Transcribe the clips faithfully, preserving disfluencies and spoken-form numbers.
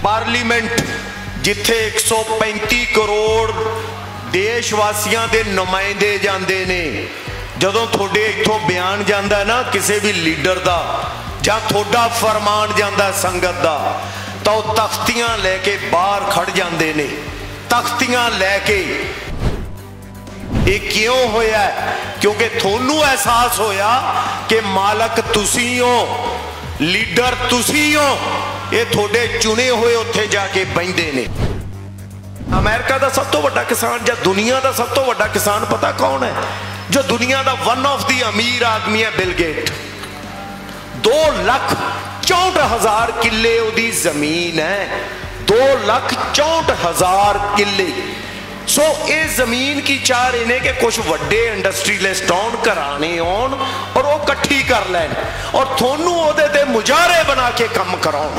Parliament जिथे एक सौ पैंती करोड़ देशवासियों के नुमाइंदे जाते ने, जदों थोड़े इथों बयान जाता है ना किसी भी लीडर का, जां थोड़ा फरमान जाता संगत का, तो तख्तियां लैके बाहर खड़ जाते ने। तख्तियां लैके ये क्यों होया? क्योंकि थोनू एहसास होया कि मालक तुसी हो, लीडर तुसी हो, ये थोड़े चुने हुए उत्थे जाके बहिंदे ने। अमेरिका का सब तो बड़ा किसान या दुनिया का सब तो बड़ा किसान पता कौन है? जो दुनिया का वन ऑफ दी अमीर आदमी है, बिल गेट। दो लख चौंठ हजार किले उदी जमीन है, दो लख चौंठ हजार किले। सो ये जमीन की चाह रहे ने कि कुछ वड्डे इंडस्ट्रीलिस्ट आउन घराने आउन और वो कट्ठी कर लैन और थोनू ओदे ते मुजारे बना के काम कराउन।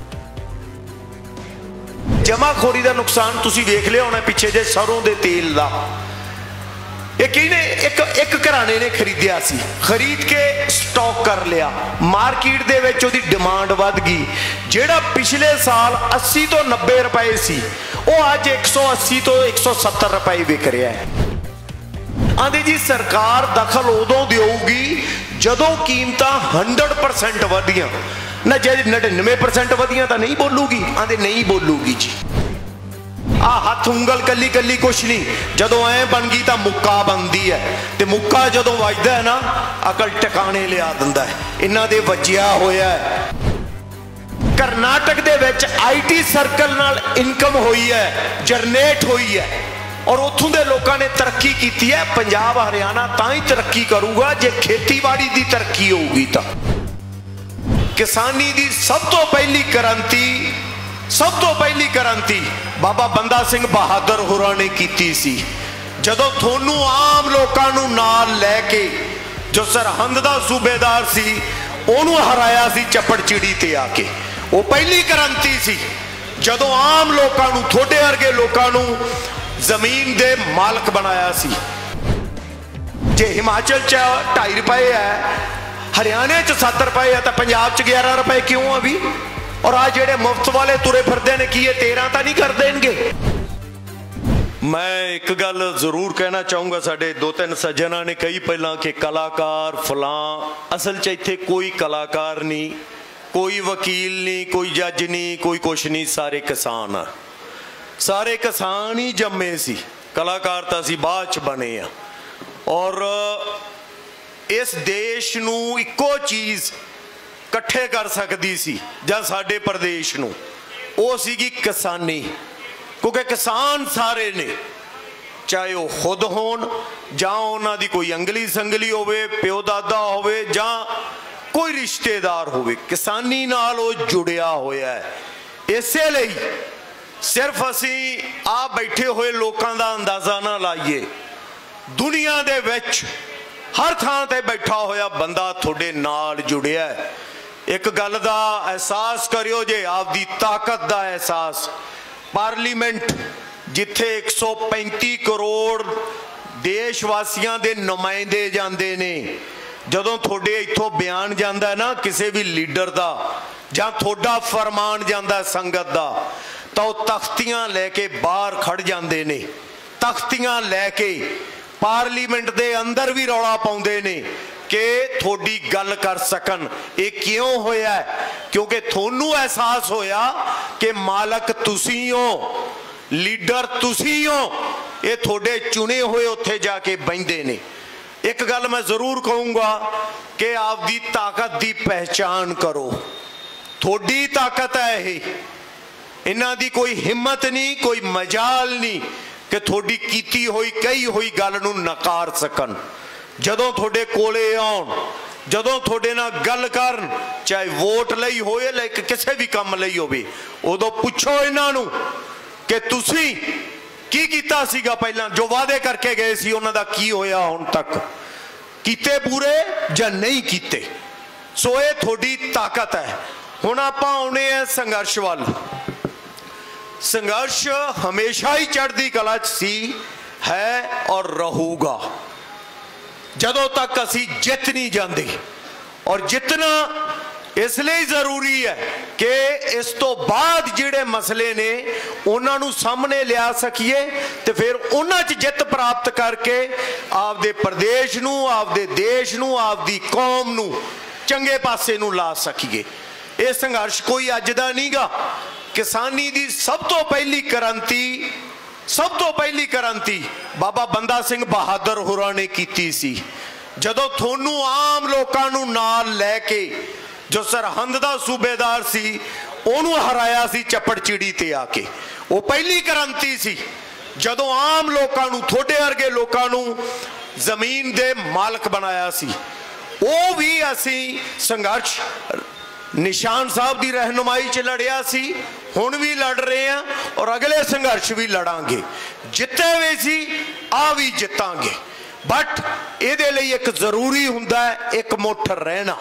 जमाखोरी का नुकसान तुसी वेख लिया होना पिछे जे सरों दे तेल का। एक एक एक घराने ने खरीदिया सी, खरीद के स्टॉक कर लिया, मार्केट दे विच ओदी डिमांड वध गई। जेड़ा पिछले साल अस्सी तो नब्बे रुपए सी वो अज एक सौ अस्सी तो एक सौ सत्तर रुपए विक रहा है। आंधी जी सरकार दखल उदों देगी जदों कीमतां हंड्रड परसेंट वधियां ना, जे नड़िनवे परसेंट वधियां तो नहीं बोलूगी। आंधे नहीं बोलूगी जी, आ हथ उंगल कली कली कुछ नहीं, जदों ऐ बन गई तो मुक्का बनती है, तो मुक्का जदों वजदा है ना अकल टिकाने लिया दिंदा है। इन्हां दे वजिया होया है। कर्नाटक दे विच आई टी सर्कल नाल इनकम हुई है, जनरेट हुई है और उत्थों दे लोगों ने तरक्की की है। पंजाब हरियाणा तां ही तरक्की करूगा जे खेतीबाड़ी की तरक्की होगी। तो किसानी की सब तो पहली क्रांति सब तो पहली क्रांति बाबा बंदा सिंह बहादुर होरां ने की सी। जदों थोनू आम लोगों नूं नाल लैके जो सरहंद का सूबेदार सी उहनूं हराया सी चप्पड़ चिड़ी ते आके, वो पहली क्रांति सी। जदों आम लोगों नूं थोड़े वर्गे लोगों नूं जमीन दे मालक बनाया सी। जे हिमाचल च ढाई रुपए है, हरियाणे च सत्त रुपए है, तो पंजाब च ग्यारह रुपए क्यों अभी? और आज जेडे मुफ्त वाले तुरे फिरदे ने की तेरह तो नहीं कर देंगे। मैं एक गल जरूर कहना चाहूँगा, साडे दो तीन सज्जना ने कही पहला कि कलाकार फलां, असल च इत्थे कोई कलाकार नहीं, कोई वकील नहीं, कोई जज नहीं, कोई कुछ नहीं, सारे किसान आ। सारे किसान ही जम्मे सी, कलाकार तो असीं बाद च बने आ। और इस देश नूं इक्को चीज़ कट्ठे कर सकती सी जां साडे प्रदेश नूं, वो सीगी किसानी। क्योंकि किसान सारे ने, चाहे वो खुद होन जां उन्हां दी कोई अंगली संगली होवे, प्यो दादा होवे जां कोई रिश्तेदार होवे, किसानी नाल वो जुड़िया होया है। इसे लई सिर्फ असीं आ बैठे हुए लोकां दा अंदाजा ना लाइए, दुनिया दे विच हर थां ते बैठा होया बंदा थोड़े नाल जुड़िया है। एक गल दा एहसास करियो जे, आपदी ताकत दा एहसास। पार्लीमेंट जिथे एक सौ पैंती करोड़ देशवासियों के नुमाइंदे जाते ने, जदों थोड़े इथों बयान जाता है ना किसी भी लीडर का, जां थोड़ा फरमान जाता संगत का, तो तख्तियां लैके बाहर खड़ जाते ने। तख्तियां लैके पार्लीमेंट दे अंदर भी रौला पाउंदे ने कि थोड़ी गल कर सकन। ये क्यों होया? क्योंकि थोनू एहसास होया कि मालक तुसी हो, लीडर तुसी हो, ये थोड़े चुने हुए उत्थे जाके बहिंदे ने। एक गल मैं जरूर कहूँगा कि आपदी ताकत दी पहचान करो। थोड़ी ताकत है ये, इन्हां दी कोई हिम्मत नहीं, कोई मजाल नहीं कि थोड़ी कीती हुई कही हुई गल नूं नकार सकन। जदों थोड़े कोले आउण, जदों थोड़े नाल गल करन, चाहे वोट लई होए लाइक किसी भी काम लई होवे, उदों पुछो इन्हां नूं कि तुसीं की कीता सीगा पहलां, जो वादे करके गए सी उन्हां दा की होया हुण तक, कीते पूरे जां नहीं कीते। सो ये थोड़ी ताकत है। हुण आपां आउणे आ संघर्ष वल। संघर्ष हमेशा ही चढ़दी कला च सी, है और रहूगा जदों तक असी जित नहीं जाते। और जितना इसलिए जरूरी है कि इस तो बाद जिहड़े मसले ने उन्होंने सामने लिया सकीए तो फिर उन्हां च जित प्राप्त करके आपदे प्रदेश नूं, आपदे देश नूं, आपदी कौम नूं चंगे पासे नूं ला सकीए। ये संघर्ष कोई अज दा नहीं गा। किसानी दी सब तो पहली क्रांति सब तो पहली क्रांति बाबा बंदा सिंह बहादुर होरां ने कीती सी। जदों थोनू आम लोकां नूं नाल लैके जो सरहंद दा सूबेदार सी ओनू हराया सी चपड़चिड़ी ते आके, वो पहली क्रांति सी। जदों आम लोकां नूं, थोड़े वर्गे लोकां नूं जमीन दे मालक बनाया सी, वो भी असी संघर्ष निशान साहब की रहनुमाई च लड़िया सी, हुण भी लड़ रहे हैं और अगले संघर्ष भी लड़ांगे। जिते भी सी आ भी जितांगे, बट इहदे लई एक जरूरी हुंदा है एक मुठ रहना,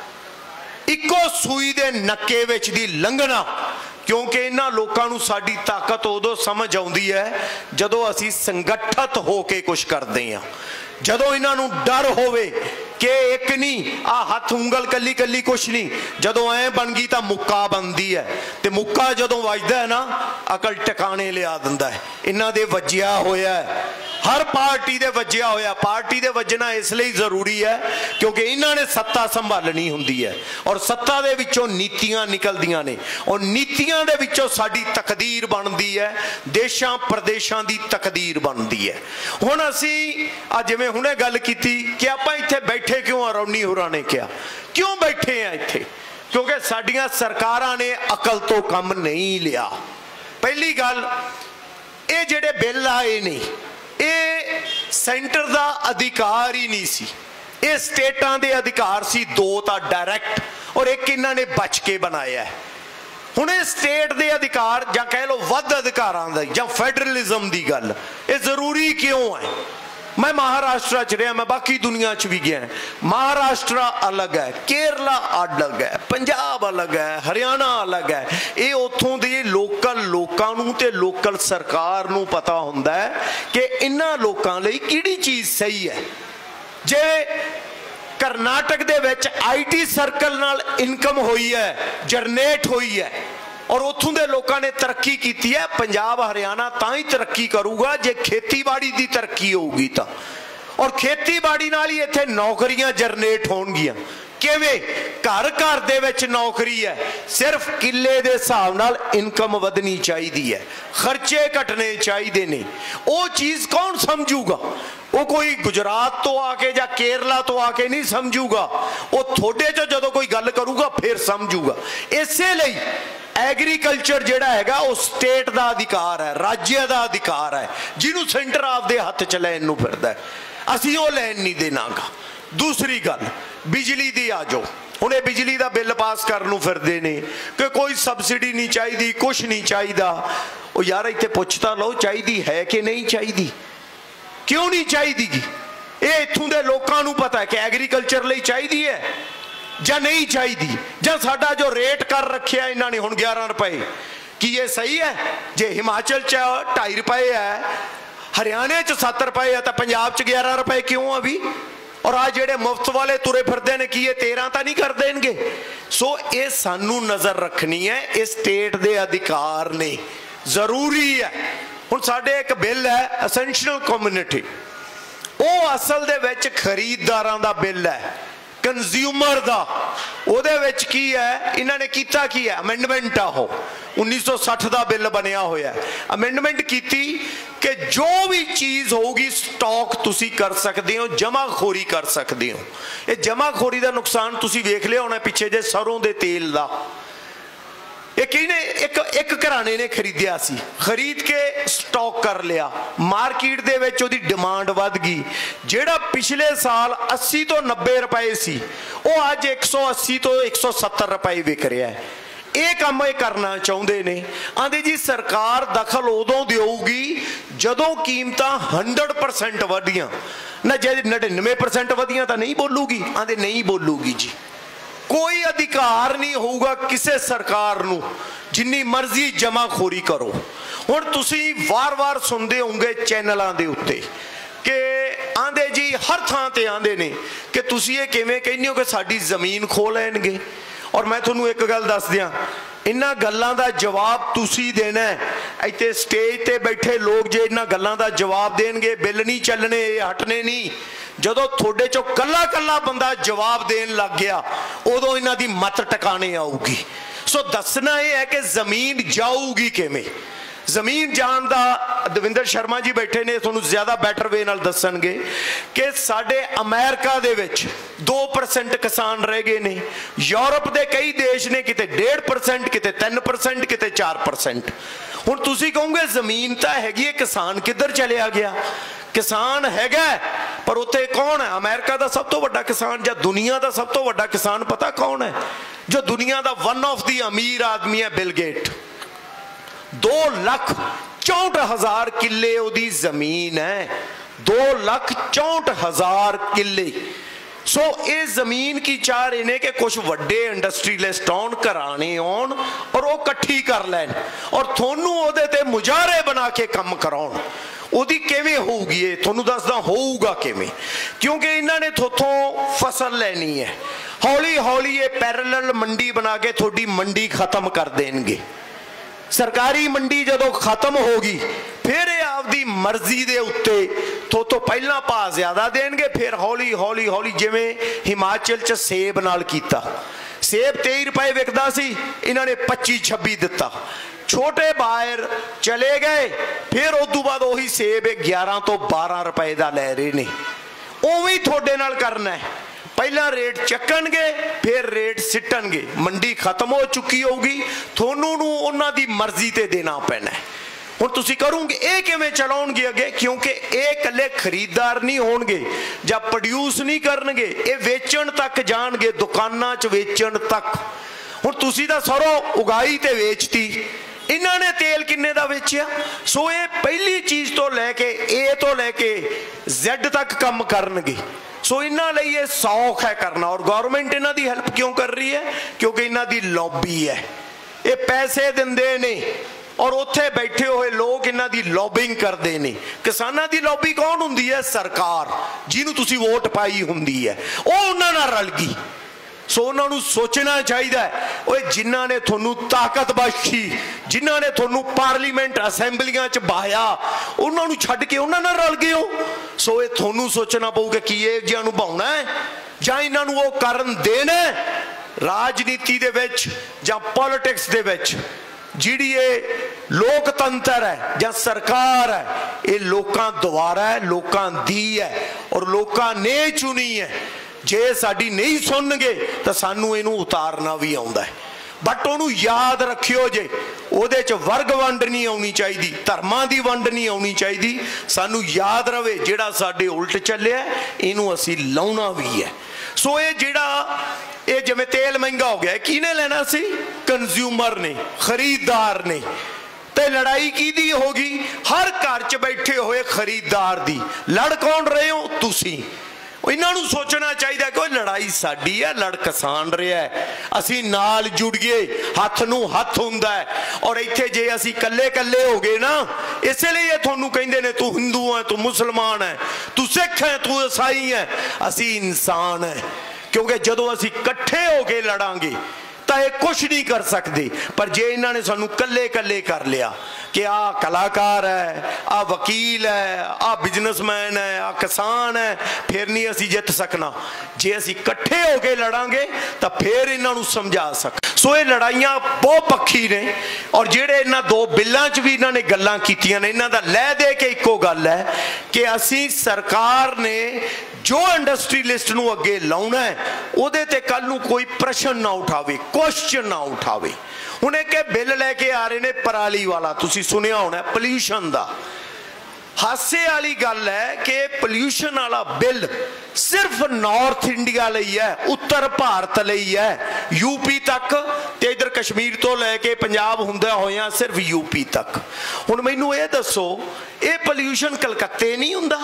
इको सूई दे नक्के विच दी लंघना। क्योंकि इन्हां लोकां नूं साडी ताकत उदों समझ आउंदी है जदों असीं संगठित होके कुछ करदे हां। जदों इन्हां नूं डर होवे कि एक नहीं आ हथ उंगल कली कली कुछ नहीं, जदों ऐ बन गई तो मुक्का बनती है, तो मुक्का जदों वजदा है ना अकल टिकाने लिया दिंदा है। इन्हां दे वज्जिया होया है, हर पार्टी दे वज्जिया होया। पार्टी दे वजना इसलिए जरूरी है क्योंकि इन्हां ने सत्ता संभालनी हुंदी है और सत्ता दे विचों नीतियां निकलदियां ने और नीतियां दे विचों साडी तकदीर बनदी है, देशां प्रदेशां दी तकदीर बनदी है। हुण असीं आ जिवें हुणे गल कीती कि आपां इत्थे बैठे क्यों, रौनी होरां ने कहा क्यों बैठे हैं इत्थे, क्योंकि साडियां सरकारां ने अकल तो कम नहीं लिया। पहली गल ये जिहड़े बिल आए ने ये सेंटर का अधिकार ही नहीं सी, ये स्टेटां दे अधिकार सी, दो तां डायरैक्ट और एक इन्हां ने बच के बनाया है। हुण ये स्टेट दे अधिकार जां कह लो वध अधिकारां दा जां फेडरलिज्म दी गल ये जरूरी क्यों है। मैं महाराष्ट्र च रहा, मैं बाकी दुनिया च भी गया। महाराष्ट्र अलग है, केरला अलग है, पंजाब अलग है, हरियाणा अलग है। ये उत्थों दे लोकल लोकां नूं ते लोकल सरकार नूं पता हुंदा है कि इन्हां लोकां लई किहड़ी चीज़ सही है। जे करनाटक दे विच आई टी सर्कल नाल इनकम हुई है, जनरेट हुई है और उत्थों दे लोगों ने तरक्की की है, पंजाब हरियाणा तां ही तरक्की करूगा जे खेतीबाड़ी की तरक्की होगी तो, और खेतीबाड़ी नाल ही इत्थे नौकरियां जनरेट होणगियां। किवें घर घर दे विच नौकरी है, सिर्फ किले दे हिसाब नाल इनकम वधनी चाहिदी है, खर्चे घटने चाहिए ने। वो चीज़ कौन समझूगा? वो कोई गुजरात तो आके या केरला तो आके नहीं समझूगा, वो थोड़े चो जदों कोई गल करूगा फिर समझूगा। इसे लई एग्रीकल्चर जिहड़ा हैगा वो स्टेट का अधिकार है, राज्य का अधिकार है, जिन्होंने सेंटर आपदे हत्थ च लैन नूं फिरदा है। असीं वो लैन नहीं देनागा। दूसरी गल बिजली दी आ जाओ, हुण ये बिजली का बिल पास करन नूं फिरदे ने कि कोई सबसिडी नहीं चाहिए, कुछ नहीं चाहिए। वो यार इत्थे पुछ तां लो चाहिए है कि नहीं चाहिए, क्यों नहीं चाहिए? ये इत्थों दे लोकां नूं पता है कि एग्रीकल्चर लई चाहिए है या नहीं चाहिए, या साडा जो रेट कर रखे इन्हों ने हुण ग्यारह रुपए, कि ये सही है? जे हिमाचल च ढाई रुपए है, हरियाणे च सत्त रुपए है, तो पंजाब च ग्यारह रुपए क्यों अभी? और आ जेडे मुफ्त वाले तुरे फिरदे ने कि ये तेरह तो नहीं कर देंगे। सो ये सानू नज़र रखनी है, इस स्टेट दे अधिकार ने, जरूरी है। हुण साडे एक बिल है एसेंशियल कम्युनिटी, वो असल दे विच खरीददारां दा बिल है, कंज्यूमर दा। उहदे विच की है, इन्होंने कीता की है, अमेंडमेंट आ हो उन्नीस सौ सठ का बिल बनया होया। अमेंडमेंट की कि जो भी चीज़ होगी स्टॉक तुसी कर सकते हो, जमाखोरी कर सकते हो। ये जमाखोरी का नुकसान तुसी वेख लिया होना पिछे जे सरों के तेल का। एक एक एक घराने ने खरीदिया सी, खरीद के स्टॉक कर लिया, मार्केट दे विच ओदी डिमांड वध गई। जेड़ा पिछले साल अस्सी तो नब्बे रुपए सी, वो अज एक सौ अस्सी तो एक सौ सत्तर रुपए विक रहा है। ये काम ये करना चाहते ने, आंदे जी सरकार दखल उदों देगी जदों कीमतां हंड्रड परसेंट वधियां ना, जे नड़िनवे परसेंट वधियां तो नहीं बोलूगी, आंदे नहीं बोलूगी जी। कोई अधिकार नहीं होगा किसी सरकार नूं जिन्नी मर्जी जमाखोरी करो। हुण तुसी वार वार सुनते होंगे चैनलों के उत्ते कि आंदे जी हर थां ते आंदे ने कि तुसी ये किवें कहंदे हो कि साडी जमीन खो लैणगे। और मैं तुहानूं एक गल दस दियां, इन्हां गल्लां दा जवाब तुसीं देना है। इत्थे स्टेज ते बैठे लोग जे इन्हां गल्लां दा जवाब देणगे, बिल नहीं चलने, हटने नहीं। जदों थोड़े चों कल्ला कल्ला बंदा जवाब देन लग गया, उदों इन्हां दी मत टकाने आऊगी। सो दसना यह है कि जमीन जाऊगी किवें। जमीन जान दा दविंदर शर्मा जी बैठे ने, तुहानूं ज़्यादा बैटर वे नाल दसणगे कि साडे अमेरिका दे विच दो परसेंट किसान रह गए ने। यूरोप के कई देश ने किते डेढ़ परसेंट, किते तीन परसेंट, किते चार परसेंट। हुण तुसीं कहोगे जमीन तां हैगी है, किसान किधर चलिया गया? किसान हैगा, पर उत्थे कौन है? अमेरिका का सब तो वड्डा किसान या दुनिया का सब तो वड्डा किसान पता कौन है? जो दुनिया का वन ऑफ दी अमीर आदमी है, बिल गेट। दो लख चौंठ हजार किले उदी जमीन है, दो लख चौंठ हजार किले। सो ये जमीन की चाह रहे ने कि कुछ वड्डे इंडस्ट्रीलिस्ट आउण, घराने आउण और वो कट्ठी कर लैन और थोनू ओदे ते मुजारे बना के काम कराउण। ओदी किवें होऊगी? ये थोनू दसदा होऊगा किवें, क्योंकि इन्हां ने थोथों फसल लैनी है। हौली हौली ये पैरेलल मंडी बना के थोड़ी मंडी खत्म कर देंगे। सरकारी मंडी जदों खत्म होगी, फिर आपदी मर्जी दे उत्ते तो तो पहला भाव ज्यादा देंगे, फिर हौली हौली हौली जिवें हिमाचल च सेब नाल कीता। सेब तेई रुपए विकदा सी, इन्हां ने पच्ची छब्बी दिता। छोटे बायर चले गए, फिर उदों बाद उही सेब ग्यारह तो बारह रुपए का लै रहे ने। उवें थोड़े नाल करना है, पहला रेट चकणगे, फिर रेट सिटणगे। मंडी खत्म हो चुकी होगी, थोनू नूं उन्हां दी मर्जी ते देना पैना है। हुण तुसीं करोगे ये किवें चलाउणगे अगे? क्योंकि ये कल्ले खरीददार नहीं होणगे जां प्रोड्यूस नहीं करनगे, ये वेचण तक जाणगे, दुकानां च वेचण तक। हुण तुसीं तां सरों उगाई ते वेचती, इन्हां ने तेल किन्ने दा वेचिया? सो ये पहली चीज़ तो लैके ए तो लैके जैड तक काम करनगे। सो इन्हां लई ये सौख है करना। और गौरमेंट इन्हां दी हेल्प क्यों कर रही है? क्योंकि इन्हां दी लॉबी है, ये पैसे दिंदे ने और उत्थे बैठे हुए लोग इन्हां दी लॉबिंग करते हैं। किसानां दी लॉबी कौन हुंदी है? सरकार, जिन्हों तुसीं वोट पाई हुंदी है, वो उन्हां नाल रल गई। सो उन्होंने सोचना चाहिए, ओए जिन्हां ने थोनू ताकत बख्शी, जिन्हां ने थोनू पार्लीमेंट असैंबलियां च बहाया, उन्होंने छड्ड के उन्हां नाल रल गए हो। सो ये थोनू सोचना पऊगा कि ये जिहां नूं भाउणा है जां इन्हां नूं वो करन देना है। राजनीति दे विच जां पॉलिटिक्स दे विच जिहड़ी ये लोकतंत्र है जां सरकार है, ये लोकां द्वारा है, लोकां दी है और लोकां ने चुनी है। जे साडी नहीं सुनगे तो सानू इनू उतारना भी आउंदा है। बट उन्होंने याद रखियो जे उहदे च वर्ग वंड नहीं आउनी चाहिए, धर्मां दी वंड नहीं आउनी चाहिए। सानू याद रवे जिहड़ा साडे उल्ट चलिया इनू असीं लाउणा भी है। सो ये जिहड़ा ये जिवें तेल महंगा हो गया, किहने लेना सी? कंज्यूमर ने, खरीददार ने। ते लड़ाई किहदी होगी? हर घर च बैठे हुए खरीददार दी। लड़ कौन रहे हो? तुसीं। इन्हों सोचना चाहिए कि लड़ाई साडी है, लड़ किसान रहा है, असी नाल जुड़ गए, हथ नू हथ हुंदा है। और इत्थे जे असी कल्ले कल्ले हो गए ना, इसलिए तुहानू कहंदे ने तू हिंदू है, तू मुसलमान है, तू सिख है, तू ईसाई है। असी इंसान है, क्योंकि जदों असी कट्ठे हो के लड़ांगे तो ये कुछ नहीं कर सकते। पर जे इन्होंने सानू कल्ले कल्ले कर लिया कि आ कलाकार है, आ वकील है, आ बिजनेसमैन है, आ किसान है, फिर नहीं असी जित सकना। जे असी कट्ठे होके लड़ांगे तो फिर इन्हों समझा सक। सो ये लड़ाइयां बहुपक्षी ने। और जेड़े इन्हां दो बिल्लां च भी इन्होंने गल्लां कीतियां ने, इन्हां दा लै दे के इक्को गल है कि असी सरकार ने जो इंडस्ट्रीलिस्ट नूं अगे लाउणा है उहदे ते कल नूं कोई प्रश्न ना उठावे, क्वेश्चन ना उठावे। हुण एक बिल लैके आ रहे ने पराली वाला, तुसीं सुनिया होना, पोल्यूशन दा। हासे वाली गल है कि पोल्यूशन वाला बिल सिर्फ नॉर्थ इंडिया लई है, उत्तर भारत लई है, यूपी तक ते इधर कश्मीर तो लैके पंजाब हुंदा होया सिर्फ यूपी तक। हुण मैनूं ये दसो, ये पोल्यूशन कलकत्ते नहीं हुंदा?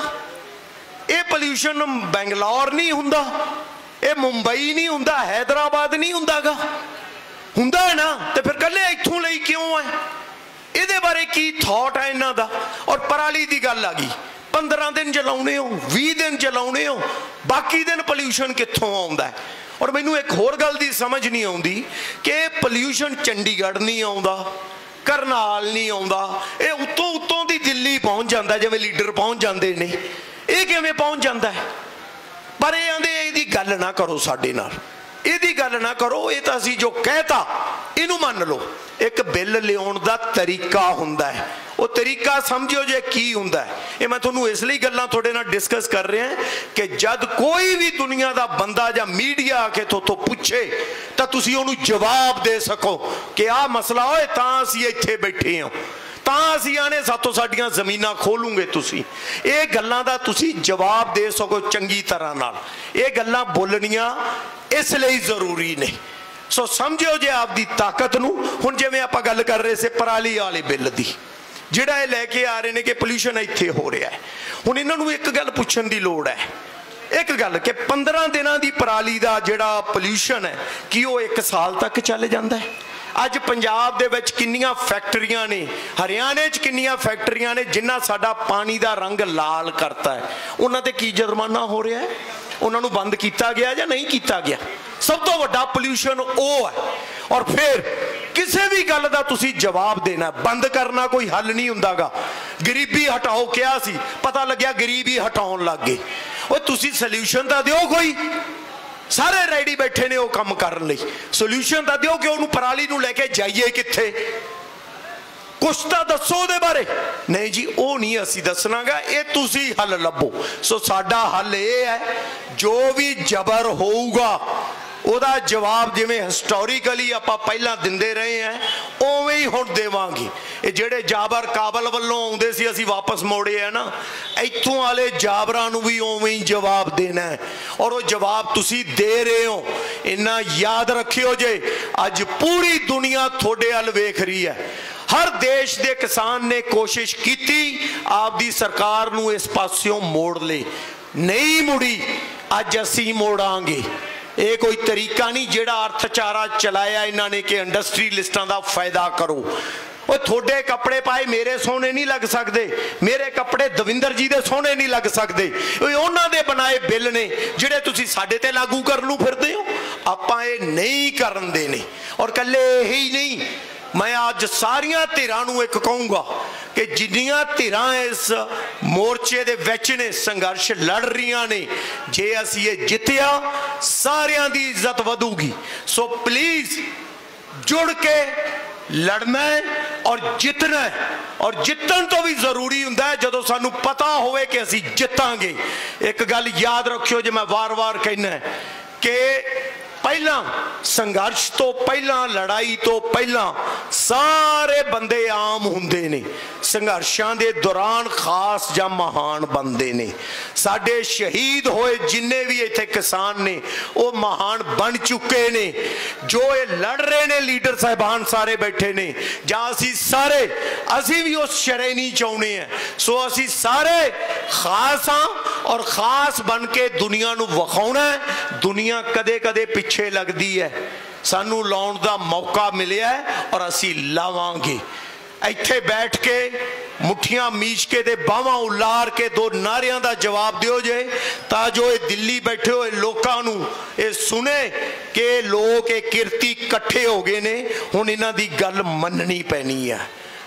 ये पोल्यूशन बेंगलोर नहीं हुंदा? ये मुंबई नहीं हुंदा? हैदराबाद नहीं हुंदागा? हुंदा है ना? तो फिर कल्ले इत्थों लई क्यों है? इहदे बारे की थॉट है इन्हां दा? और पराली दी गल आ गई, पंद्रह दिन चलाउणे हो, बीस दिन चलाउणे हो, बाकी दिन पोल्यूशन कित्थों आउंदा है? और मैनू एक होर गल दी समझ नहीं आउंदी कि पोल्यूशन चंडीगढ़ नहीं आउंदा, करनाल नहीं आउंदा, ये उत्तों उत्तों दी दिल्ली पहुँच जाता जिवें लीडर पहुँच जाते ने, ये किवें पहुँच जाता है? पर ये आंदे इहदी गल ना करो, साडे नाल इहदी गल ना करो, ये तो असीं जो कहता इनू मान लो। एक बिल लियाउण दा तरीका हुंदा है, वो तरीका समझियो जे की हुंदा है। ये मैं तुहानूं इसलिए गल्लां तुहाडे नाल डिस्कस कर रहा है कि जद कोई भी दुनिया दा बंदा जां मीडिया आके तोथों पुछे तां तुसीं उहनूं जवाब दे सको कि आह मसला होए तां असीं इत्थे बैठे हां, तां असीं आने सातों साडियां ज़मीनां खोलूंगे। तुसीं ये गल्लां दा तुसीं जवाब दे सको चंगी तरह नाल। ये गल्लां बोलनियां इसलिए जरूरी ने। सो समझो जे आपकी ताकत नूं। हुण जिवें आपां गल कर रहे से पराली वाले बिल दी, जिहड़ा ये लैके आ रहे ने कि पोल्यूशन इत्थे हो रहा है। हुण इन्हां नूं एक गल पुछण दी लोड़ है, एक गल कि पंद्रह दिनां दी पराली दा जिहड़ा पोल्यूशन है कि वो एक साल तक चल जांदा है। अज पंजाब दे विच किन्नियां फैक्टरियां ने, हरियाणे च किन्नियां फैक्टरियां ने जिन्हां साडा पानी दा रंग लाल करता है, उन्हां ते की जुर्माना हो रहा है? उन्होंने बंद किया गया या नहीं किया गया? सब तो वड्डा पोल्यूशन वो है। और फिर किसी भी गल का तुसीं जवाब देना, बंद करना कोई हल नहीं हुंदागा। गरीबी हटाओ क्या सी, पता लग्या गरीबी हटाउण लग गए। वो तुसीं सल्यूशन तो दिओ, कोई सारे रेडी बैठे ने वो काम करन लई, सल्यूशन तो दिओ कि उहनूं पराली नूं लैके जाइए कित्थे, कुछ तो दसो उहदे बारे। नहीं जी, वो नहीं असी दसनागा, ये तुसी हल लभो। सो साडा हल ये है, जो भी जबर होऊगा उहदा जवाब जिवें हिस्टोरिकली आपां पहलां दिंदे रहे हैं उवें ही हुण देवांगे। ये जिहड़े जाबर काबल वल्लों आउंदे सी असीं वापस मोड़े है ना, इत्थों वाले जाबरां नूं भी उवें ही जवाब देना है। और वो जवाब तुसीं दे रहे हो। इन्ना याद रखियो जे अज पूरी दुनिया तुहाडे अल वेख रही है। हर देश के किसान ने कोशिश की आपकी सरकार नूं इस पास्यों मोड़ ले, नहीं मुड़ी। अज असीं मोड़ांगे। ये कोई तरीका नहीं जिहड़ा अर्थचारा चलाया इन्होंने कि इंडस्ट्रीलिस्टां दा फायदा करो। वो थोड़े कपड़े पाए मेरे सोने नहीं लग सकते, मेरे कपड़े दविंदर जी दे सोने नहीं लग सकते। उन्हां दे बनाए बिल ने जिहड़े तुसीं साडे ते लागू कर लू फिरदे हो। आपां ये नहीं करन देने। और कल्ले यही नहीं, मैं अज सारिया धिरां नूं एक कहूँगा कि जिन्नियां धिरां इस मोर्चे दे विच ने संघर्ष लड़ रही ने, जे असीं ये जित्तिया सारियां दी इज्जत वधूगी। सो प्लीज जुड़ के लड़ना है और जितना है। और जितन तो भी जरूरी हुंदा है जदों सानू पता होवे कि असीं जितांगे। एक गल याद रखियो जो मैं वार वार कहना है कि पहला संघर्ष तो पहला, लड़ाई तो पहला सारे बंदे आम हुंदे ने, संघर्षां दे दौरान खास जां महान बनते ने। साडे शहीद होए जिन्ने भी इत्थे किसान ने वो महान बन चुके ने। जो ये लड़ रहे ने लीडर साहिबान सारे बैठे ने, जां असीं सारे असीं भी उस शरे नहीं चाहुंदे हैं। सो असीं सारे खास हाँ और खास बन के दुनिया नूं विखाउणा है। दुनिया कदे कदे पिछे लगती है, सानू लाउण दा मौका मिलिया है और असी लावांगे। इत्थे बैठ के मुठियां मीच के ते बावां उलार के दो नारियां दा जवाब दिओ जे, ता जो ये दिल्ली बैठे हुए लोकां नू ये सुने कि लोग ये किरती कट्ठे हो गए ने। हुण इन्हां दी गल मननी पैनी है।